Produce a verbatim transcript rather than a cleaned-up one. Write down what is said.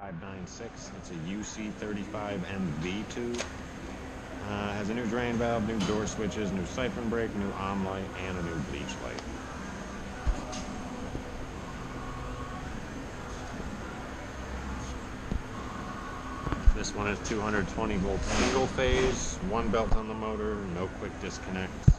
five nine six. It's a U C thirty-five M V two. Uh, has a new drain valve, new door switches, new siphon brake, new arm light, and a new bleach light. This one is two hundred twenty volt single phase, one belt on the motor, no quick disconnects.